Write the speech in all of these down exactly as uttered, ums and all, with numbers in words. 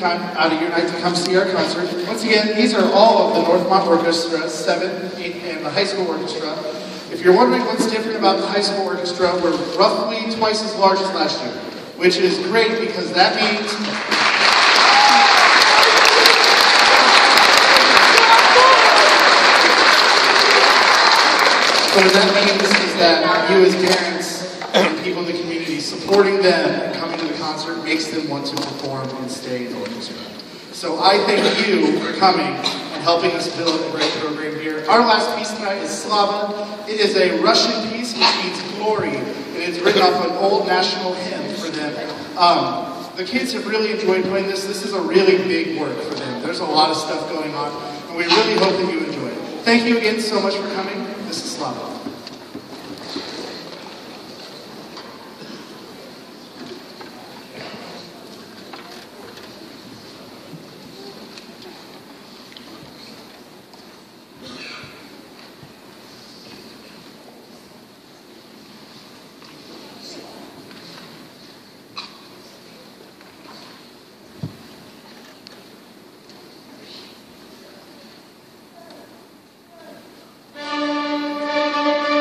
time out of your night to come see our concert. Once again, these are all of the Northmont Orchestra, seven, eight, and the high school orchestra. If you're wondering what's different about the high school orchestra, we're roughly twice as large as last year, which is great because that means what that means is that you as parents and people in the community supporting them and coming to the concert makes them want to perform and stay in the orchestra. So I thank you for coming and helping us build a great program here. Our last piece tonight is Slava. It is a Russian piece which means glory, and it's written off an old national hymn for them. Um, the kids have really enjoyed playing this. This is a really big work for them. There's a lot of stuff going on, and we really hope that you enjoy it. Thank you again so much for coming. This is Slava. Thank you.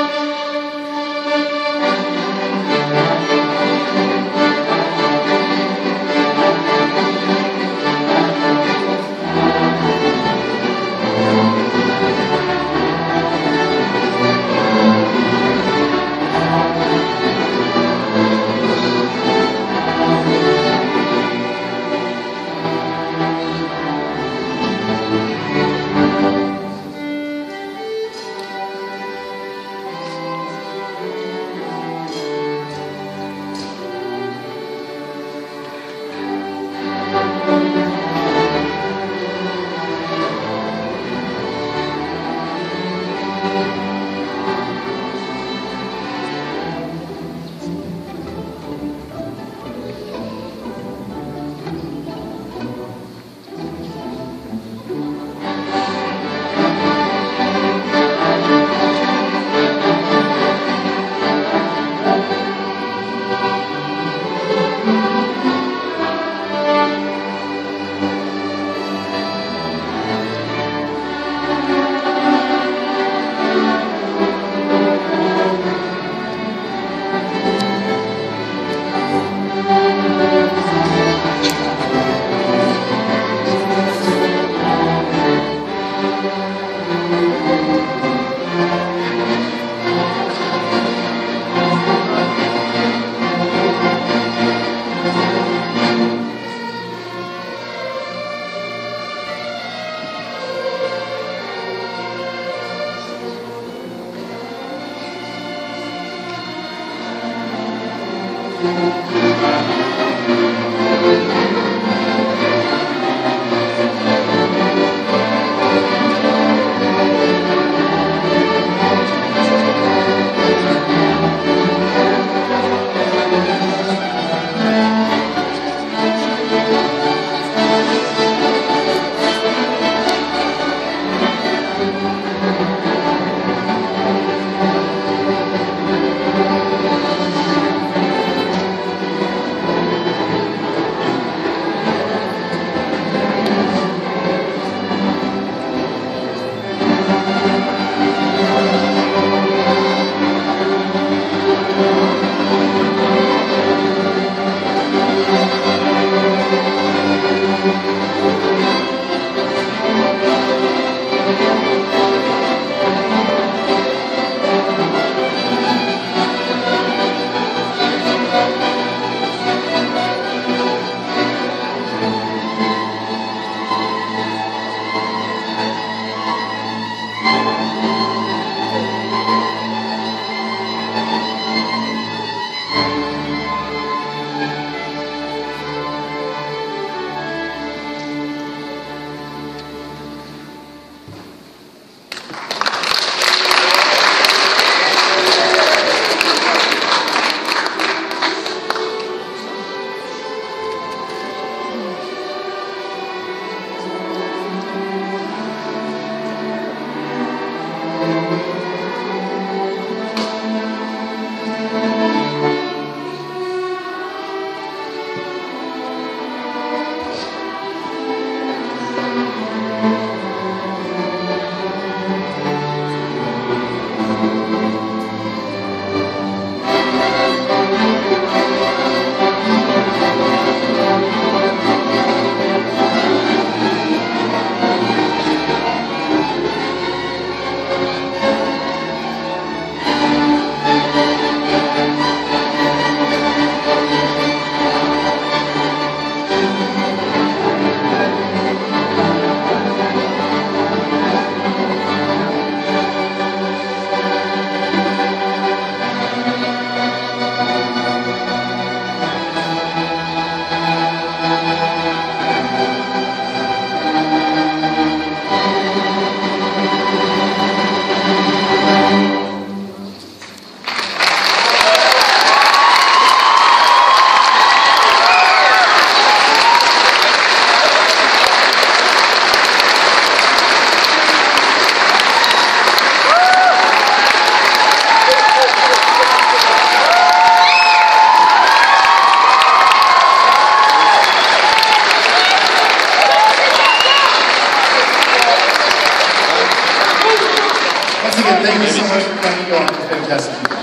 Once again, thank you so much for coming. You all are fantastic.